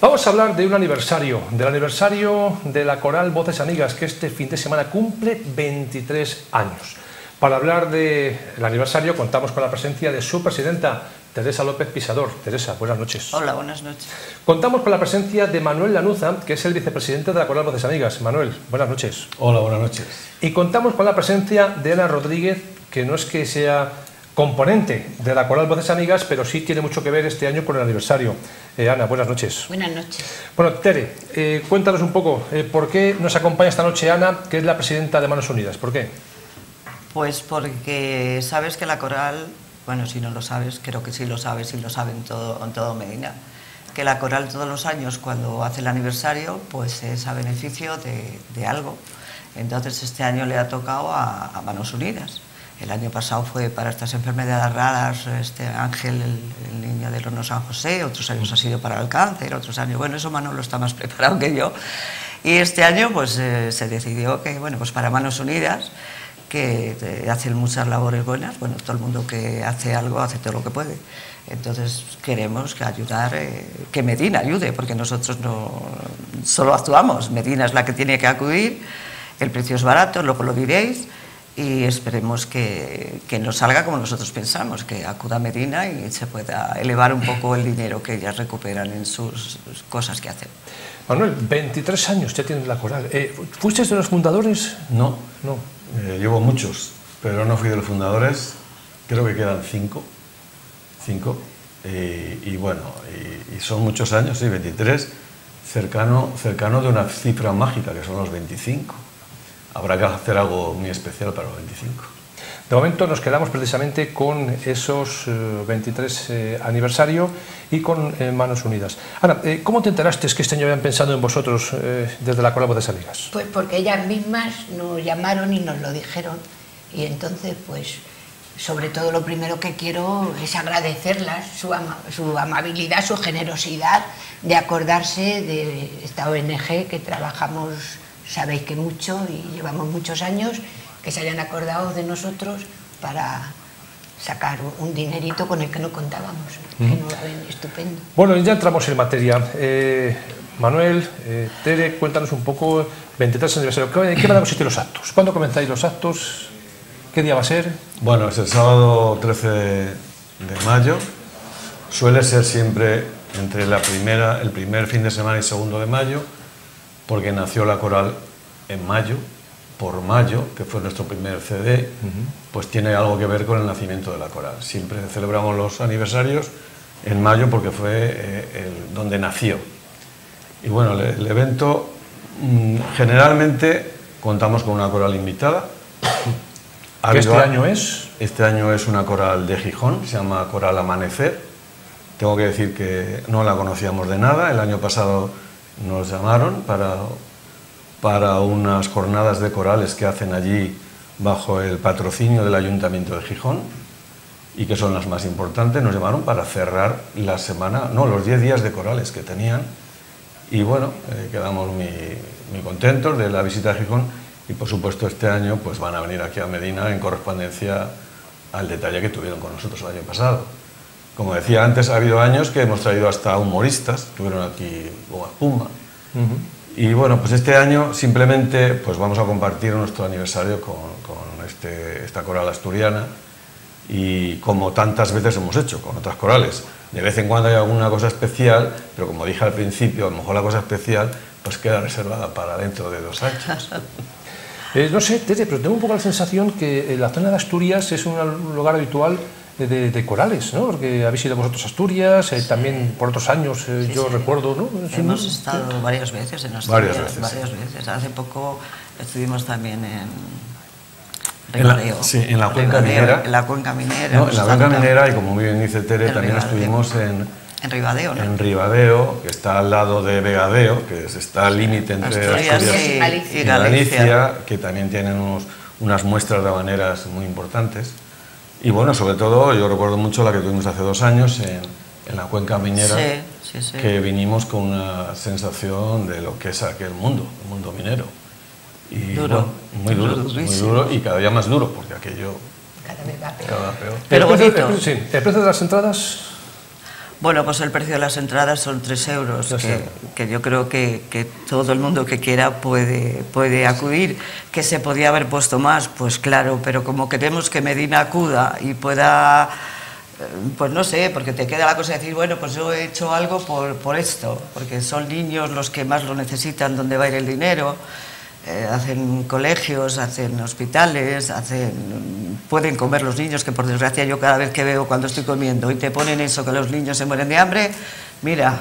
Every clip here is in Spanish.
Vamos a hablar de un aniversario, del aniversario de la Coral Voces Amigas, que este fin de semana cumple 23 años. Para hablar del aniversario contamos con la presencia de su presidenta, Teresa López Pisador. Teresa, buenas noches. Hola, buenas noches. Contamos con la presencia de Manuel Lanuza, que es el vicepresidente de la Coral Voces Amigas. Manuel, buenas noches. Hola, buenas noches. Y contamos con la presencia de Ana Rodríguez, que no es que sea componente de la Coral Voces Amigas, pero sí tiene mucho que ver este año con el aniversario. Ana, buenas noches. Buenas noches. Bueno, Tere, cuéntanos un poco, ¿por qué nos acompaña esta noche Ana, que es la presidenta de Manos Unidas? ¿Por qué? Pues porque sabes que la Coral, bueno, si no lo sabes, creo que sí lo sabes y lo saben en todo Medina, que la Coral todos los años cuando hace el aniversario, pues es a beneficio de algo. Entonces este año le ha tocado a Manos Unidas. El año pasado fue para estas enfermedades raras, Ángel, el niño del horno San José, otros años ha sido para el cáncer, otros años, bueno, eso Manolo está más preparado que yo. Y este año pues se decidió que, bueno, pues para Manos Unidas, que hacen muchas labores buenas, bueno, todo el mundo que hace algo hace todo lo que puede. Entonces queremos que ayudar, que Medina ayude, porque nosotros no solo actuamos, Medina es la que tiene que acudir, el precio es barato, luego lo diréis. Y esperemos que nos salga como nosotros pensamos, que acuda a Medina y se pueda elevar un poco el dinero que ellas recuperan en sus cosas que hacen. Manuel, 23 años ya tienes la Coral. ¿Fuiste de los fundadores? No. Llevo muchos, pero no fui de los fundadores. Creo que quedan 5. Y bueno, y son muchos años, sí, 23, cercano de una cifra mágica, que son los 25. Habrá que hacer algo muy especial para los 25. De momento nos quedamos precisamente con esos 23 aniversario y con Manos Unidas. Ana, ¿cómo te enteraste que este año habían pensado en vosotros desde la Coral Voces Amigas? Pues porque ellas mismas nos llamaron y nos lo dijeron. Y entonces, pues, sobre todo lo primero que quiero es agradecerlas, su amabilidad, su generosidad de acordarse de esta ONG que trabajamos, sabéis que mucho y llevamos muchos años, que se hayan acordado de nosotros para sacar un dinerito con el que no contábamos, que nos lo ven estupendo. Bueno, ya entramos en materia. Manuel, Tere, cuéntanos un poco, 23 aniversario, ¿qué van a consistir los actos? ¿Cuándo comenzáis los actos? ¿Qué día va a ser? Bueno, es el sábado 13 de mayo, suele ser siempre entre el primer fin de semana y segundo de mayo, porque nació la Coral en mayo, por mayo, que fue nuestro primer CD, pues tiene algo que ver con el nacimiento de la Coral. Siempre celebramos los aniversarios en mayo porque fue donde nació. Y bueno, el evento, generalmente contamos con una coral invitada. ¿Qué este año es? Este año es una coral de Gijón, se llama Coral Amanecer. Tengo que decir que no la conocíamos de nada. El año pasado nos llamaron para unas jornadas de corales que hacen allí bajo el patrocinio del Ayuntamiento de Gijón y que son las más importantes. Nos llamaron para cerrar la semana, los 10 días de corales que tenían y bueno, quedamos muy contentos de la visita a Gijón y por supuesto este año pues van a venir aquí a Medina en correspondencia al detalle que tuvieron con nosotros el año pasado. Como decía antes, ha habido años que hemos traído hasta humoristas, tuvieron aquí Boa Puma. Y bueno, pues este año simplemente pues vamos a compartir nuestro aniversario con esta coral asturiana y como tantas veces hemos hecho con otras corales. De vez en cuando hay alguna cosa especial, pero como dije al principio, a lo mejor la cosa especial pues queda reservada para dentro de 2 años. No sé, Tere, pero tengo un poco la sensación que la zona de Asturias es un lugar habitual de corales, ¿no? Porque habéis ido vosotros a Asturias, también por otros años, yo recuerdo, ¿no? Hemos estado varias veces en Asturias, varias veces. Hace poco estuvimos también en Ribadeo. En la Cuenca Minera. En la Cuenca Minera. No, en la Cuenca Minera, y como muy bien dice Tere, también estuvimos en Ribadeo, ¿no? En Ribadeo, que está al lado de Vegadeo, que está al límite entre Asturias y Galicia, que también tienen unas muestras de habaneras muy importantes. Y bueno, sobre todo, yo recuerdo mucho la que tuvimos hace 2 años en la Cuenca Minera, que vinimos con una sensación de lo que es aquel mundo, el mundo minero. Y duro, bueno, muy duro y cada día más duro, porque aquello cada vez va peor. cada vez peor. Pero bonito. ¿El precio de las entradas? Bueno, pues el precio de las entradas son 3 euros, que yo creo que todo el mundo que quiera puede acudir. Que se podía haber puesto más, pues claro, pero como queremos que Medina acuda y pueda, pues no sé, porque te queda la cosa de decir, bueno, pues yo he hecho algo por esto, porque son niños los que más lo necesitan, donde va a ir el dinero. Hacen colegios, hacen hospitales, pueden comer los niños, que por desgracia yo cada vez que veo cuando estoy comiendo y te ponen eso, que los niños se mueren de hambre, mira,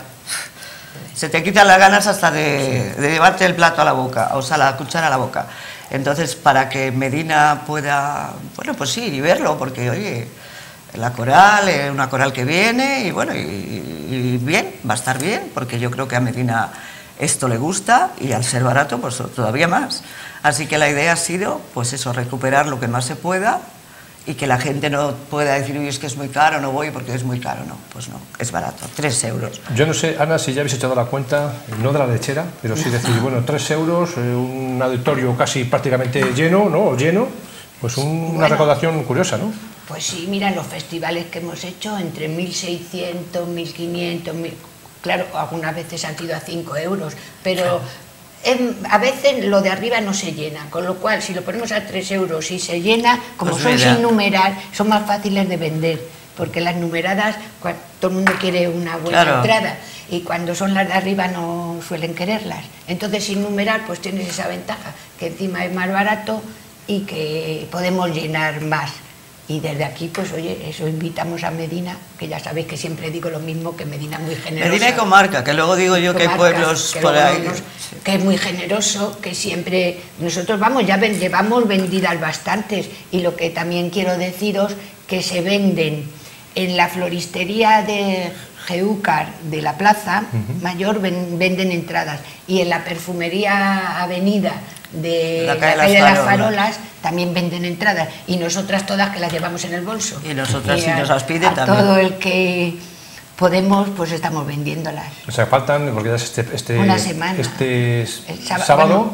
se te quitan las ganas hasta de llevarte el plato a la boca, o sea, la cuchara a la boca. Entonces, para que Medina pueda, bueno, pues sí, y verlo, porque oye, la coral es una coral que viene y bueno, y bien, va a estar bien, porque yo creo que a Medina esto le gusta y al ser barato pues todavía más. Así que la idea ha sido pues eso, recuperar lo que más se pueda y que la gente no pueda decir, uy, es que es muy caro, no voy porque es muy caro. No, pues no, es barato, 3 euros. Yo no sé, Ana, si ya habéis echado la cuenta, no de la lechera, pero sí decir, bueno, 3 euros, un auditorio casi prácticamente lleno, ¿no? O lleno, pues una recaudación curiosa, ¿no? Pues sí, mira, los festivales que hemos hecho, entre 1.600, 1.500, claro, algunas veces han sido a 5 euros, pero a veces lo de arriba no se llena, con lo cual si lo ponemos a 3 euros y se llena, como pues son sin numerar, son más fáciles de vender, porque las numeradas, todo el mundo quiere una buena entrada, y cuando son las de arriba no suelen quererlas. Entonces sin numerar pues tienes esa ventaja, que encima es más barato y que podemos llenar más. Y desde aquí, pues oye, eso invitamos a Medina, que ya sabéis que siempre digo lo mismo, que Medina es muy generosa. Medina y comarca, que luego digo yo que hay pueblos por ahí. Que es muy generoso, que siempre, nosotros vamos, ya llevamos vendidas bastantes, y lo que también quiero deciros, que se venden en la floristería de Geúcar de la Plaza Mayor, venden entradas, y en la perfumería Avenida de la calle de las Farolas también venden entradas, y nosotras todas que las llevamos en el bolso, y nosotras si nos las piden también, todo el que podemos pues estamos vendiéndolas. O sea, faltan, porque ya es una semana, el sábado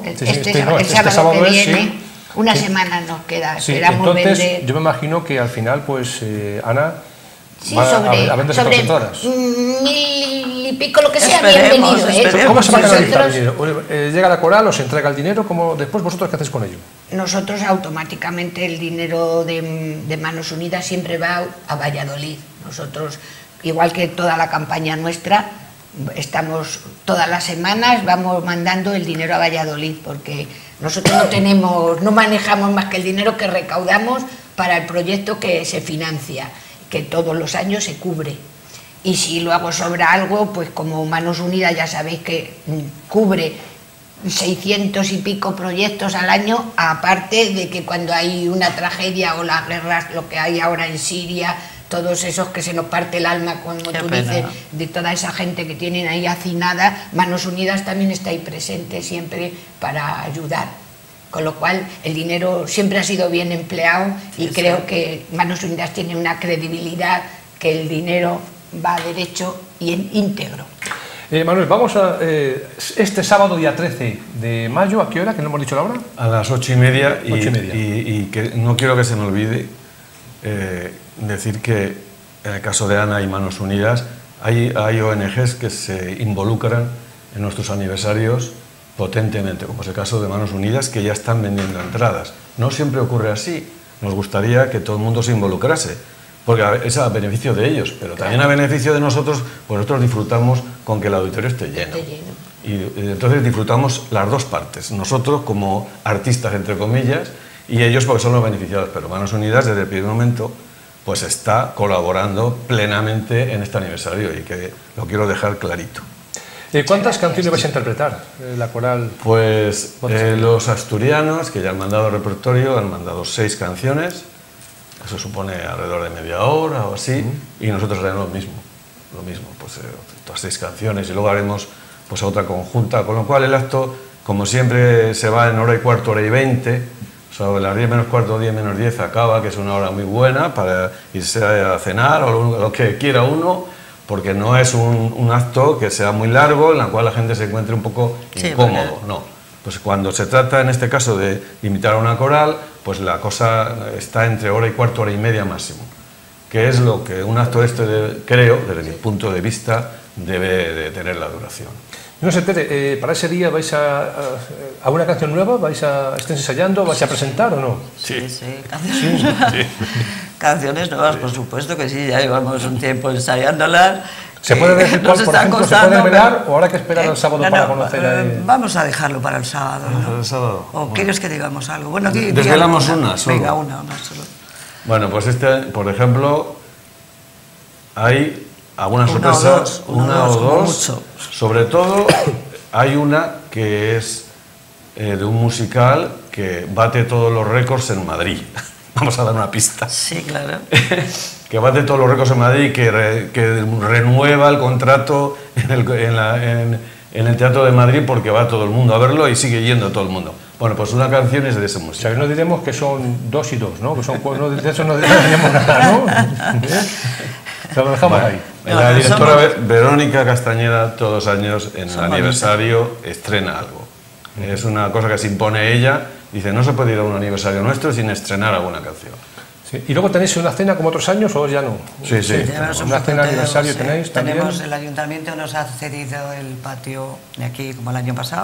que viene, una semana nos queda, sí, esperamos entonces vender. yo me imagino que al final pues Ana sí, sobre 1.000 y pico, lo que sea, bienvenido. ¿Cómo se va a canalizar el dinero? ¿Llega la coral, os entrega el dinero? ¿Cómo, después vosotros qué hacéis con ello? Nosotros automáticamente el dinero de Manos Unidas siempre va a Valladolid. Nosotros, igual que toda la campaña nuestra, estamos todas las semanas, vamos mandando el dinero a Valladolid, porque nosotros no manejamos más que el dinero que recaudamos para el proyecto que se financia, que todos los años se cubre. Y si luego sobra algo, pues como Manos Unidas ya sabéis que cubre 600 y pico proyectos al año, aparte de que cuando hay una tragedia o las guerras, lo que hay ahora en Siria, todos esos que se nos parte el alma, como tú dices, de toda esa gente que tienen ahí hacinada, Manos Unidas también está ahí presente siempre para ayudar. Con lo cual el dinero siempre ha sido bien empleado, y creo que Manos Unidas tiene una credibilidad, que el dinero va derecho y íntegro. Manuel, vamos a este sábado día 13 de mayo, ¿a qué hora? ¿Que no hemos dicho la hora? A las 8:30, 8:30. Y que no quiero que se me olvide decir que en el caso de Ana y Manos Unidas hay ONGs que se involucran en nuestros aniversarios potentemente, como es el caso de Manos Unidas, que ya están vendiendo entradas. No siempre ocurre así, nos gustaría que todo el mundo se involucrase, porque es a beneficio de ellos, pero también a beneficio de nosotros, pues nosotros disfrutamos con que el auditorio esté lleno. Y entonces disfrutamos las dos partes, nosotros como artistas, entre comillas, y ellos porque son los beneficiados, pero Manos Unidas desde el primer momento pues está colaborando plenamente en este aniversario, y que lo quiero dejar clarito. ¿Cuántas canciones vais a interpretar, la coral? Pues los asturianos, que ya han mandado repertorio, han mandado 6 canciones, eso supone alrededor de media hora o así, y nosotros haremos lo mismo, pues todas 6 canciones, y luego haremos pues otra conjunta, con lo cual el acto, como siempre, se va en hora y cuarto, hora y 20, sobre las 10 menos cuarto, 10 menos 10 acaba, que es una hora muy buena para irse a cenar o lo que quiera uno, porque no es un acto que sea muy largo, en la cual la gente se encuentre un poco incómodo, no. Pues cuando se trata, en este caso, de invitar a una coral, pues la cosa está entre hora y cuarto, hora y media máximo. que es lo que un acto creo, desde mi punto de vista, debe de tener la duración. No sé, Tere, ¿para ese día vais a una canción nueva? ¿Estáis ensayando? ¿Vais a presentar o no? Sí, canciones nuevas. Canciones nuevas, por supuesto que sí, ya llevamos un tiempo ensayándolas. ¿Se puede decir cuál, por ejemplo, se puede revelar o habrá que esperar al sábado para conocer? Vamos a dejarlo para el sábado, ¿no? ¿El sábado? ¿O quieres que digamos algo? Bueno, aquí desvelamos una solo. Venga, una solo. Bueno, pues por ejemplo, hay algunas sorpresas, una o dos. Mucho. Sobre todo, hay una que es de un musical que bate todos los récords en Madrid. Vamos a dar una pista. Sí, claro. Que bate todos los récords en Madrid, que renueva el contrato en el Teatro de Madrid porque va todo el mundo a verlo y sigue yendo todo el mundo. Bueno, pues una canción es de ese musical. O sea, que no diremos que son 2 y 2, ¿no? Que son, de eso no diríamos nada, ¿no? O sea, lo dejamos ahí. La directora Verónica Castañeda todos los años en el aniversario estrena algo. Es una cosa que se impone ella. Dice, no se puede ir a un aniversario nuestro sin estrenar alguna canción. Sí. ¿Y luego tenéis una cena como otros años o ya no? Sí. Una cena de aniversario tenéis también. El ayuntamiento nos ha cedido el patio de aquí como el año pasado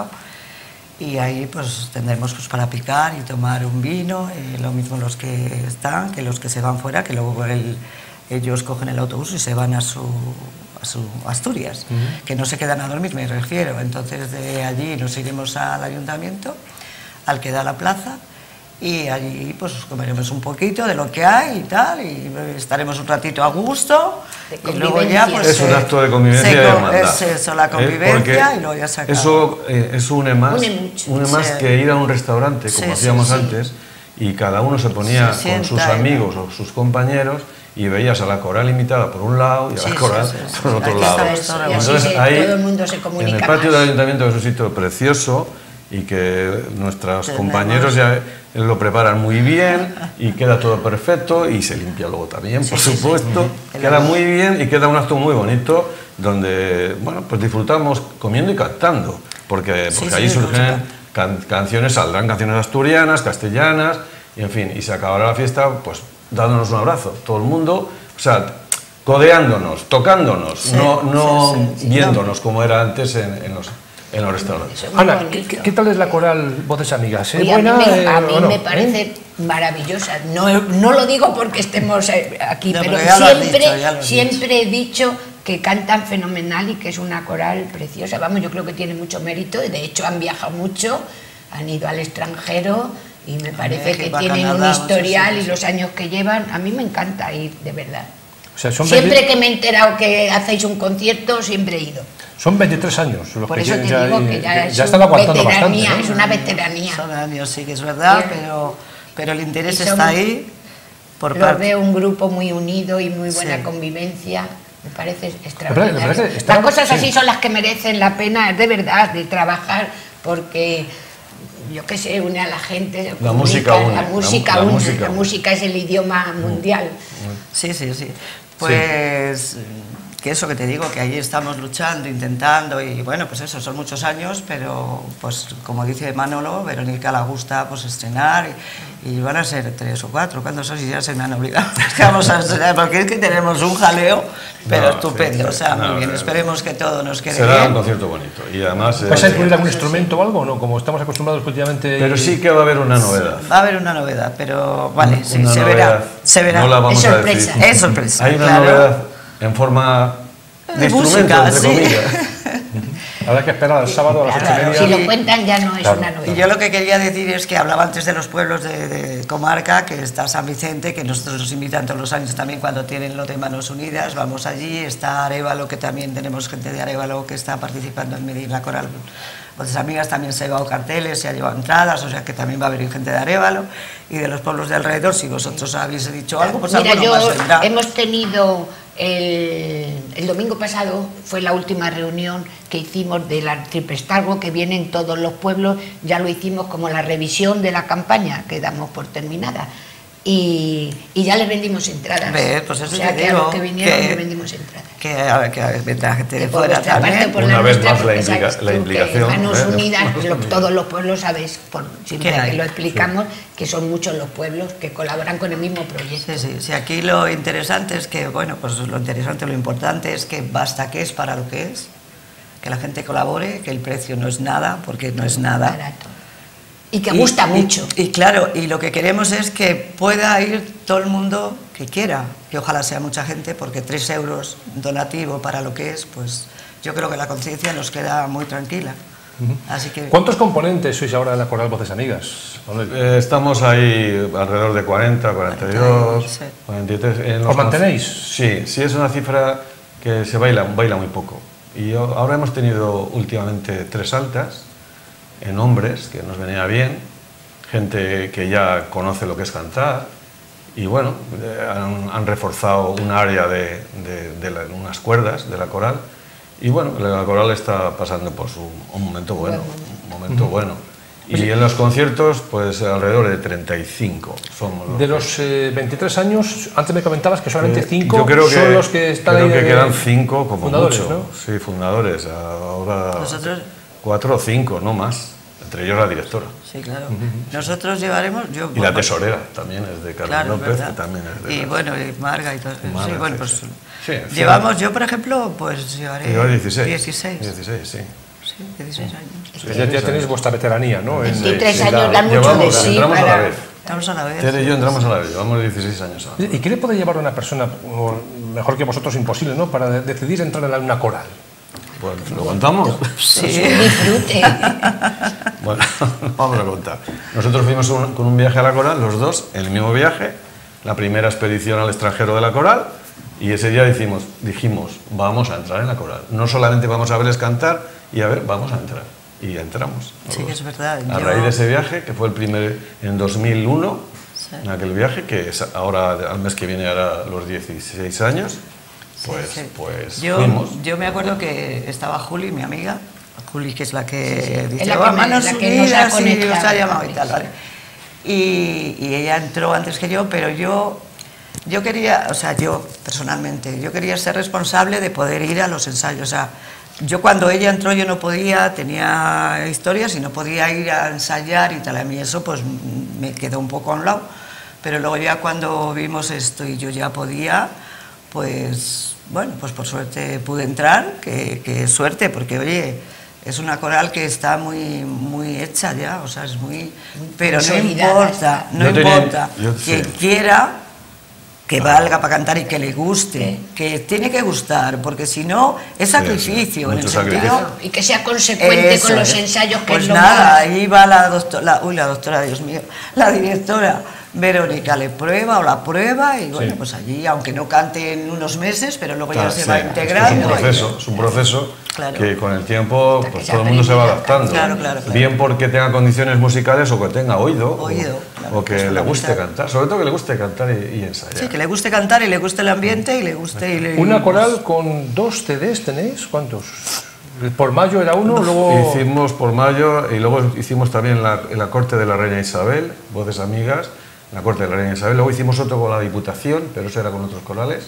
y ahí pues tendremos pues para picar y tomar un vino, lo mismo los que están que los que se van fuera, que luego ellos cogen el autobús y se van a su Asturias, que no se quedan a dormir, me refiero. Entonces de allí nos iremos al ayuntamiento, al que da la plaza, y allí pues comeremos un poquito de lo que hay y tal, y estaremos un ratito a gusto, y luego ya pues es un acto de convivencia y de hermandad. Es eso, la convivencia, y luego ya se acaba. Eso une más que ir a un restaurante, como hacíamos antes, y cada uno se ponía con sus amigos o sus compañeros, y veías a la coral invitada por un lado y a la coral por otro lado. Entonces ahí, todo el mundo se comunica en el patio del ayuntamiento, que es un sitio precioso y que nuestros compañeros ya lo preparan muy bien y queda todo perfecto y se limpia luego también, por supuesto. Queda muy bien y queda un acto muy bonito donde, bueno, pues disfrutamos comiendo y cantando, porque allí surgen canciones, saldrán canciones asturianas, castellanas, y en fin, y se acabará la fiesta pues dándonos un abrazo, todo el mundo, o sea, codeándonos, tocándonos, no viéndonos como era antes en los restaurantes. Ana, ¿qué tal es la coral Voces Amigas? Oye, ¿Buena, a mí me parece maravillosa. No lo digo porque estemos aquí, no, pero siempre he dicho que cantan fenomenal y que es una coral preciosa. Vamos, yo creo que tiene mucho mérito, de hecho han viajado mucho, han ido al extranjero y me parece que tienen un historial y los años que llevan. A mí me encanta ir, de verdad. O sea, siempre que me he enterado que hacéis un concierto, siempre he ido. Son 23 años los por que eso te digo que ya están aguantando bastante, ¿no? Es una veteranía. Son años, sí que es verdad, pero el interés está ahí. Veo un grupo muy unido y muy buena convivencia. Me parece extraordinario. Las cosas así son las que merecen la pena, de verdad, de trabajar, porque yo qué sé, une a la gente. La música une. La música es el idioma mundial. Sí. Pues que eso que te digo, que ahí estamos luchando, intentando, y bueno, pues eso, son muchos años, pero pues como dice Manolo, Verónica le gusta pues estrenar, y van a ser 3 o 4, ¿cuándo son? Si ya se me han olvidado. Es que vamos a estrenar, porque es que tenemos un jaleo, pero estupendo, o sea, muy bien, esperemos que todo nos quede bien. Será un concierto bonito, y además... ¿Vas a incluir algún instrumento o algo o no? Como estamos acostumbrados últimamente... Pero sí que va a haber una novedad. Va a haber una novedad, pero vale, sí, se verá. No la vamos a decir. Es sorpresa. Hay una novedad en forma de instrumento, entre comillas. Habrá que esperar al sábado a las 8:30. Si lo cuentan ya no es una novedad. Y yo lo que quería decir es que hablaba antes de los pueblos de comarca, que está San Vicente, que nosotros nos invitan todos los años también cuando tienen lo de Manos Unidas, vamos allí, está Arévalo, que también tenemos gente de Arévalo que está participando en medir la coral. Voces Amigas también se ha llevado carteles, se ha llevado entradas, o sea que también va a haber gente de Arévalo y de los pueblos de alrededor. Si vosotros habéis dicho algo, pues mira, algo más vendrá. Hemos tenido el domingo pasado, fue la última reunión que hicimos del arciprestazgo, que vienen todos los pueblos, ya lo hicimos como la revisión de la campaña, que damos por terminada. Y ya les vendimos entradas. Pues eso o sea que a los que vinieron les vendimos entradas. que vendrá gente de por fuera vuestra parte, también. por Una vez nuestra, más porque la sabes tú que implicación, Manos ¿eh? Unidas, todos los pueblos, sabes, siempre ¿Qué hay? que lo explicamos, que son muchos los pueblos que colaboran con el mismo proyecto. Sí, aquí lo interesante es que, bueno, pues lo importante es que basta que es para lo que es, que la gente colabore, que el precio no es nada, porque no es nada. Barato. Y que gusta mucho. Y claro, y lo que queremos es que pueda ir todo el mundo que quiera, que ojalá sea mucha gente, porque 3 euros donativo para lo que es, pues yo creo que la conciencia nos queda muy tranquila. Así que... ¿Cuántos componentes sois ahora de la Coral Voces Amigas, Manuel? Estamos ahí alrededor de 40, 42, Sí. 43. ¿Os mantenéis? Sí, es una cifra que se baila muy poco. Y ahora hemos tenido últimamente 3 altas en hombres, que nos venía bien, gente que ya conoce lo que es cantar, y bueno, han reforzado un área de unas cuerdas de la coral, y bueno, la coral está pasando por un momento bueno, Y en los conciertos, pues alrededor de 35 somos. De los 23 años, antes me comentabas que solamente 5 yo creo son los que están ahí. Creo que quedan 5 como fundadores, mucho. ¿no? Sí, fundadores. Ahora Nosotros... 4 o 5, no más. Entre ellos la directora. Sí, claro. Nosotros llevaremos... Y la tesorera también es de Carmen Claro, López, ¿verdad? que también es de... Y bueno, y Marga y todo. Marga, sí, bueno, sí, pues sí. Sí, en fin. llevamos, yo por ejemplo, pues llevaré... Lleva 16. 16. 16, sí. Sí, 16 años. Pues ya tenéis vuestra veteranía, ¿no? 23 años dan mucho Llevamos, de sí entramos a la para... vez. Estamos a la vez. Tere y yo entramos a la vez, llevamos 16 años ahora. ¿Y qué le puede llevar a una persona, o mejor que vosotros, imposible, ¿no?, para decidir entrar en una coral? Pues, ¿lo contamos? Sí. Disfrute. Bueno, vamos a contar. Nosotros fuimos con un viaje a la coral, los dos, en el mismo viaje, la primera expedición al extranjero de la coral, y ese día dijimos, vamos a entrar en la coral. No solamente vamos a verles cantar, y a ver, vamos a entrar. Y entramos. Sí, que es verdad. A raíz de ese viaje, que fue el primer en 2001, Sí. en aquel viaje, que es ahora, al mes que viene, hará los 16 años, pues, Sí, sí. pues yo, fuimos. yo me acuerdo que estaba Juli, mi amiga, Juli, que es la que dice, Es la que Manos la que nos ha Unidas, y conectado. os ha llamado y tal, ¿vale? Y ella entró antes que yo, pero yo quería, o sea, yo personalmente, yo quería ser responsable de poder ir a los ensayos. O sea, yo cuando ella entró yo no podía, tenía historias y no podía ir a ensayar y tal. A mí eso pues me quedó un poco a un lado. Pero luego ya cuando vimos esto y yo ya podía, pues bueno, pues por suerte pude entrar, que suerte, porque oye, es una coral que está muy hecha ya, o sea, es muy... Pero no consolidada importa, está. no Yo tenía- importa. yo- Quien sí. quiera, que valga para cantar y que le guste, que tiene que gustar, porque si no, es sacrificio, en el mucho sentido... sacrificio. Y que sea consecuente Eso con los es. ensayos, que pues es lo nada, más... ahí va la doctora, Dios mío, la directora Verónica le prueba o la prueba y bueno, Sí. pues allí, aunque no cante en unos meses, pero luego ya Claro, se sí, va es integrando. un proceso Claro. que con el tiempo Hasta pues, que se todo el mundo se va aprende. adaptando. Claro. Bien porque tenga condiciones musicales o que tenga oído, Oído, claro, o que es que le guste fundamental. cantar, sobre todo que le guste cantar y ensayar. Sí, que le guste cantar y le guste el ambiente y le guste... Una coral con 2 CDs tenéis, ¿cuántos? Por mayo era uno, luego... Hicimos por mayo y luego hicimos también en la corte de la Reina Isabel, Voces Amigas, en la corte de la Reina Isabel. Luego hicimos otro con la Diputación, pero eso era con otros corales.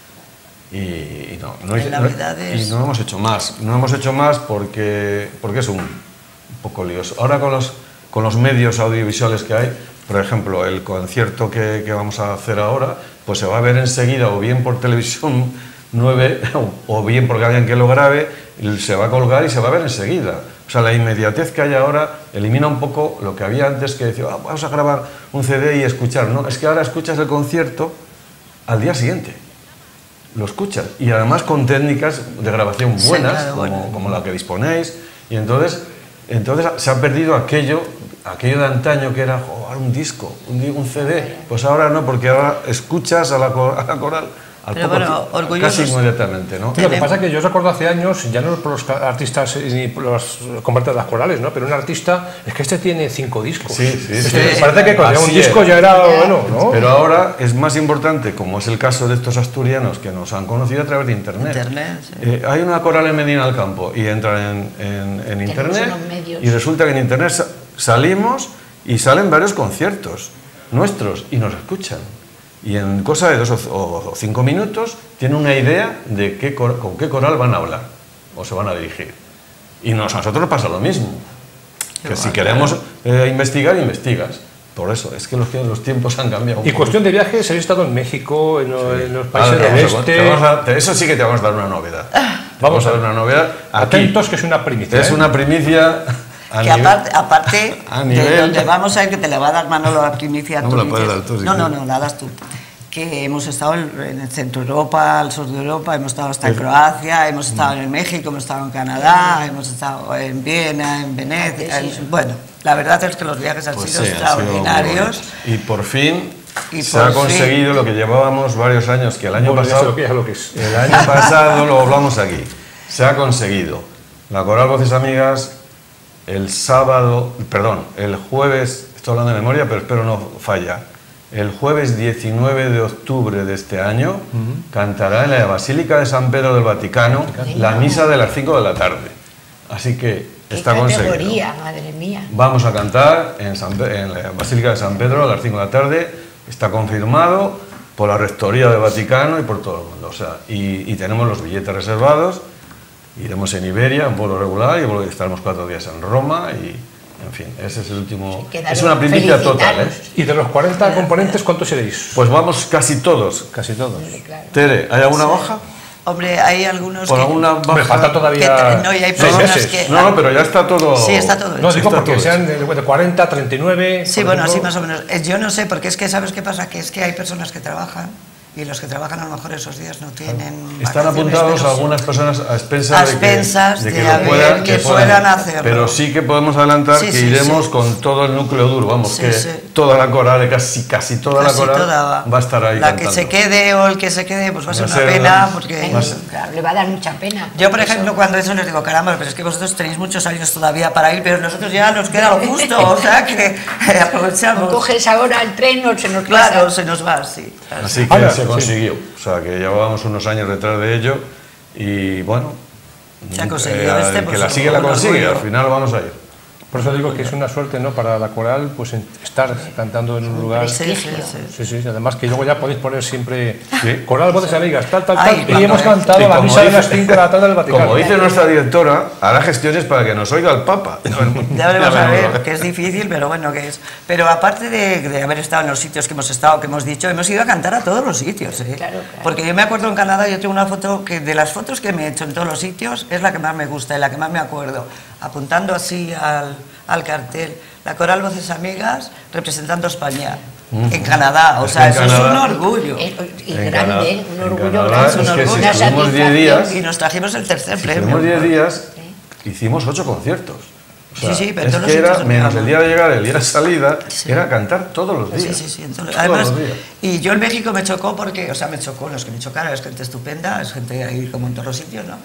Y En Navidades. y no hemos hecho más. No hemos hecho más porque es un poco lioso. Ahora con los medios audiovisuales que hay, por ejemplo, el concierto que vamos a hacer ahora, pues se va a ver enseguida o bien por Televisión 9 o bien porque alguien que lo grabe, se va a colgar y se va a ver enseguida. O sea, la inmediatez que hay ahora elimina un poco lo que había antes, que decía, vamos a grabar un CD y escuchar. No, es que ahora escuchas el concierto al día siguiente. Lo escuchas. Y además con técnicas de grabación Sí, buenas, claro, como la que disponéis. Y entonces se ha perdido aquello de antaño que era jugar un disco, un CD. Pues ahora no, porque ahora escuchas a la coral al Pero poco bueno, tiempo, orgullosos. casi inmediatamente, ¿no? Lo que pasa es que yo recuerdo hace años, ya no por los artistas ni por los compartes de las corales, ¿no? Pero un artista, es que este tiene 5 discos. Sí. Parece que cuando un Así disco era. ya era bueno, ¿no? Pero ahora es más importante, como es el caso de estos asturianos que nos han conocido a través de Internet. Internet, sí. Hay una coral en Medina del Campo y entran en Internet unos medios. y resulta que en Internet salimos y salen varios conciertos nuestros y nos escuchan. y en cosa de 2 o 5 minutos tienen una idea de con qué coral van a hablar o se van a dirigir. Y a nosotros nos pasa lo mismo, que si queremos investigar, investigas. Por eso, es que los tiempos han cambiado. Y cuestión de viajes, habéis estado en México, en los países del este. Eso sí que te vamos a dar una novedad. Vamos a dar una novedad. Atentos, que es una primicia. Es una primicia. Que aparte de donde vamos a ir, que te le va a dar Manolo la primicia. No me la puedes dar tú. No, la das tú. Que hemos estado en el centro de Europa, al sur de Europa, hemos estado hasta en Croacia, hemos estado en México, hemos estado en Canadá, hemos estado en Viena, en Venecia. Bueno, la verdad es que los viajes han sido extraordinarios. Y por fin se ha conseguido lo que llevábamos varios años, que el año pasado, el año pasado lo hablamos aquí, se ha conseguido. La Coral Voces Amigas el jueves, estoy hablando de memoria, pero espero no falla, el jueves 19 de octubre de este año cantará en la Basílica de San Pedro del Vaticano la misa de las 5 de la tarde. Así que está conseguido. Madre mía. Vamos a cantar en la Basílica de San Pedro a las 5 de la tarde. Está confirmado por la Rectoría del Vaticano y por todo el mundo. O sea, y tenemos los billetes reservados. Iremos en Iberia, en vuelo regular, y estaremos 4 días en Roma y... En fin, ese es el último... Es una primicia total, ¿eh? ¿Y de los 40 componentes cuántos seréis? Pues vamos casi todos. Casi todos. Tere, ¿hay alguna baja? Hombre, hay algunos ¿Por alguna baja? Me falta todavía... No, y hay personas que... No, pero ya está todo... Sí, está todo hecho. No, digo porque sean de 40, 39... Sí, bueno, así más o menos. Yo no sé, porque es que, ¿sabes qué pasa? Que es que hay personas que trabajan y los que trabajan a lo mejor esos días no tienen... Están apuntados algunas personas a expensas de que puedan hacerlo. Pero sí que podemos adelantar que iremos con todo el núcleo duro, vamos, toda la coral, casi toda la coral va a estar ahí la cantando. Que se quede o el que se quede, pues va a ser una pena, porque... Le va a dar mucha pena. Yo, por ejemplo, cuando eso les digo, caramba, pero es que vosotros tenéis muchos años todavía para ir, pero nosotros ya nos queda lo justo, o sea que aprovechamos. Coges ahora el tren o se nos pasa. Claro, se nos va, sí. Así que se consiguió, o sea que llevábamos unos años detrás de ello y bueno, se ha conseguido el que la sigue la consigue, al final vamos a ir. Por eso digo que es una suerte, ¿no?, para la coral, pues estar cantando en un lugar... Sí, además que luego ya podéis poner siempre Coral Voces Amigas, tal, y y hemos cantado la misa de las 5 de la tarde del Vaticano. Como dice nuestra directora, hará gestiones para que nos oiga el Papa. Ya veremos a ver, que es difícil, pero bueno, que es... Pero aparte de haber estado en los sitios que hemos estado, que hemos dicho, hemos ido a cantar a todos los sitios, ¿eh? Claro. Porque yo me acuerdo en Canadá, yo tengo una foto que de las fotos que me he hecho en todos los sitios, es la que más me gusta y la que más me acuerdo, apuntando así al cartel, la Coral Voces Amigas representando a España en Canadá, o sea, eso es un orgullo. Y grande, un orgullo Es grande. que si estuvimos 10 días, y nos trajimos el tercer premio. Estuvimos 10 días, hicimos 8 conciertos. O sea, sí, pero es que era, menos el día de llegar, el día de salida, era cantar todos los días. Sí. Además, y yo en México me chocó porque, los que me chocaron, es gente estupenda, es gente ahí como en todos los sitios, ¿no?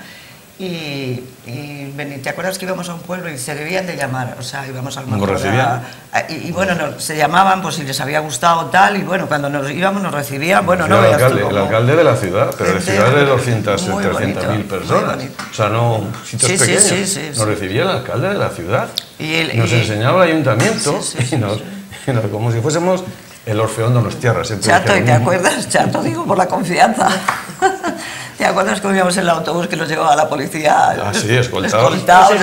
Y ¿te acuerdas que íbamos a un pueblo y se debían de llamar? O sea, íbamos al ¿Nos recibían? Y bueno, se llamaban, pues si les había gustado tal, y bueno, cuando nos íbamos nos recibían, bueno, no veas tú. El alcalde de la ciudad, pero de ciudad de 200, 300.000 personas. O sea, no sitios pequeños. Nos recibía el alcalde de la ciudad. Nos enseñaba el ayuntamiento, como si fuésemos el Orfeón Donostiarra. Chato, ¿y te acuerdas? Chato, digo, por la confianza. ¿Te acuerdas cómo íbamos en el autobús que nos llevaba la policía? Ah, sí, escoltados.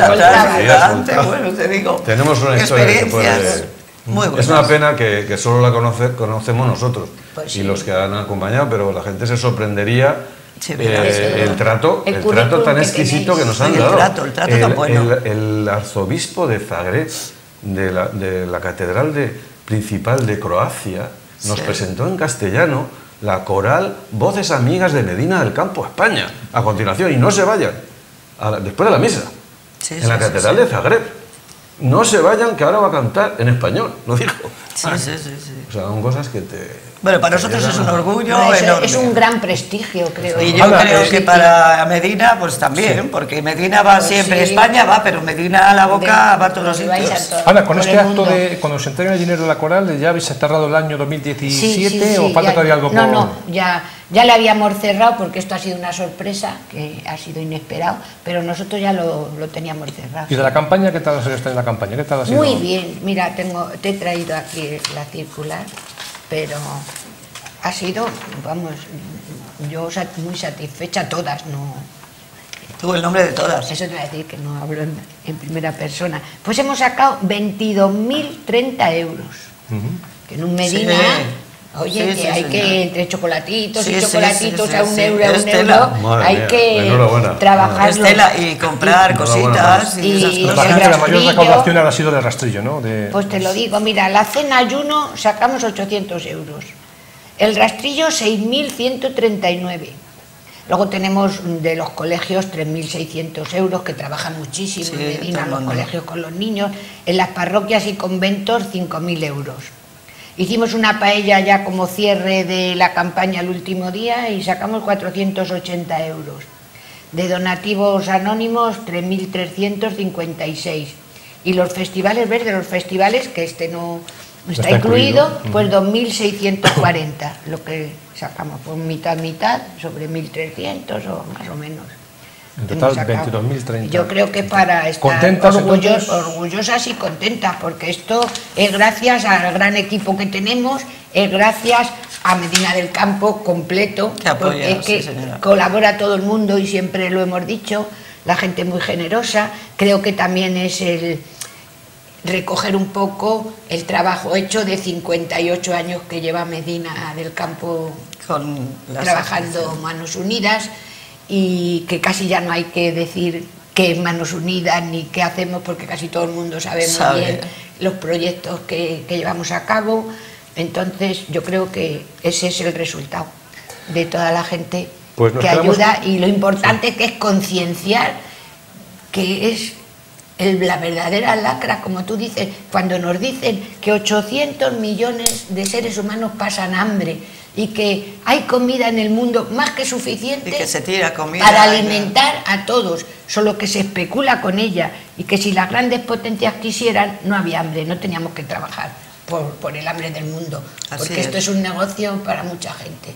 Bueno, te digo. Tenemos una historia que puede... Muy buenas. Es una pena que solo la conocemos nosotros y los que han acompañado, pero la gente se sorprendería el trato tan exquisito que nos han dado. El trato tan bueno. El arzobispo de Zagreb, de la catedral principal de Croacia, nos presentó en castellano la coral Voces Amigas de Medina del Campo, España, a continuación, y no se vayan, después de la misa, en la catedral de Zagreb. No se vayan, que ahora va a cantar en español, lo dijo. Sí. O sea, son cosas que te... Bueno, para nosotros es un orgullo enorme. Es un gran prestigio, creo. Y yo creo que para Medina, pues también, porque Medina va siempre, España va, pero Medina a la boca va a todos los sitios. Ana, con este acto de, cuando se entrega el dinero de la coral, ¿ya habéis cerrado el año 2017 o falta todavía algo? No, ya le habíamos cerrado porque esto ha sido una sorpresa, que ha sido inesperado, pero nosotros ya lo teníamos cerrado. ¿Y de la campaña qué tal ha sido esta en la campaña? ¿Qué tal ha sido? Muy bien, mira, te he traído aquí la circular, pero ha sido, vamos, yo muy satisfecha, todas, no. Tuvo el nombre de todas. Eso te voy a decir, que no hablo en primera persona. Pues hemos sacado 22.030 euros. Que en un Medina, Sí. oye, Sí, que sí, hay señora. que, entre chocolatitos Sí, y chocolatitos sí, a un sí. euro, a un Estela. euro, Madre hay mía, que enhorabuena. trabajarlo. Estela, y comprar cositas y esas Y- Nos cosas. parece que la mayor rastrillo. recaudación ha sido del rastrillo, ¿no? Pues te lo digo, mira, la cena ayuno sacamos 800 euros, el rastrillo 6.139. Luego tenemos de los colegios 3.600 euros, que trabajan muchísimo Sí, en Medina, todo los el mundo. colegios con los niños. En las parroquias y conventos 5.000 euros. Hicimos una paella ya como cierre de la campaña el último día y sacamos 480 euros. De donativos anónimos 3.356. Y los festivales verdes, los festivales, que este no está incluido, pues 2.640, lo que sacamos, pues mitad, sobre 1.300 o más o menos. En total, Hemos sacado. 22.030. Yo creo que para estar ¿Contentas, entonces? orgullosas y contentas, porque esto es gracias al gran equipo que tenemos, es gracias a Medina del Campo completo, Que apoya, porque es que sí, señora. colabora todo el mundo y siempre lo hemos dicho, la gente muy generosa. Creo que también es el recoger un poco el trabajo hecho de 58 años que lleva Medina del Campo Con las trabajando asociaciones. Manos Unidas, y que casi ya no hay que decir qué es Manos Unidas ni qué hacemos, porque casi todo el mundo sabe muy Sabe. bien los proyectos que llevamos a cabo. Entonces yo creo que ese es el resultado de toda la gente Pues nos que quedamos- ayuda, y lo importante que es concienciar que es la verdadera lacra, como tú dices, cuando nos dicen que 800 millones de seres humanos pasan hambre y que hay comida en el mundo más que suficiente Y que se tira comida. para alimentar a todos, solo que se especula con ella, y que si las grandes potencias quisieran, no había hambre, no teníamos que trabajar por el hambre del mundo, Así porque esto es. es un negocio para mucha gente,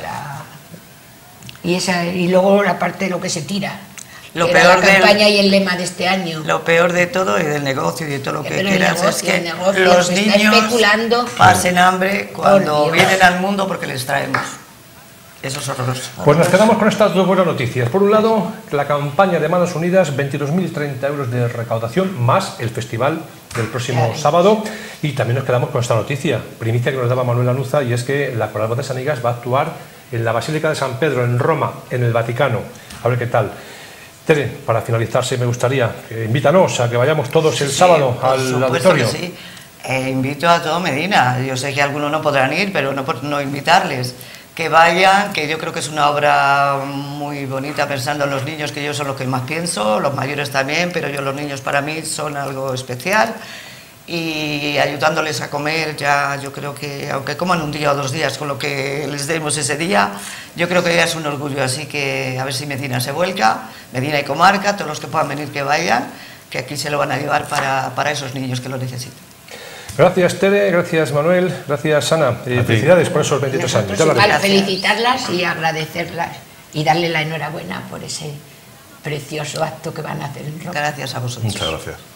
y luego la parte de lo que se tira. Lo Era peor la del- campaña y el lema de este año. Lo peor de todo y del negocio y de todo lo que Pero el quieras es negocio, que el negocio, los se está niños especulando. pasen hambre cuando Dios. vienen al mundo porque les traemos. Eso es horroroso. Pues nos quedamos con estas dos buenas noticias. Por un lado, la campaña de Manos Unidas, 22.030 euros de recaudación, más el festival del próximo Claro. sábado. Y también nos quedamos con esta noticia, primicia que nos daba Manuel Lanuza, y es que la Coral Botes Amigas va a actuar en la Basílica de San Pedro, en Roma, en el Vaticano. A ver qué tal. Tere, para finalizar, sí me gustaría que invítanos a que vayamos todos el Sí, sábado por al supuesto auditorio. que sí. Invito a todo Medina. Yo sé que algunos no podrán ir, pero no por no invitarles. Que vayan, que yo creo que es una obra muy bonita, pensando en los niños, que yo son los que más pienso, los mayores también, pero los niños para mí son algo especial. Y ayudándoles a comer, ya yo creo que, aunque coman un día o 2 días con lo que les demos ese día, yo creo que ya es un orgullo. Así que a ver si Medina se vuelca, Medina y comarca, todos los que puedan venir que vayan, que aquí se lo van a llevar para esos niños que lo necesitan. Gracias, Tere, gracias, Manuel, gracias, Ana. Felicidades por esos 23 años. Ya lo Igual, haremos. felicitarlas y agradecerlas y darle la enhorabuena por ese precioso acto que van a hacer en Roma. Gracias a vosotros. Muchas gracias.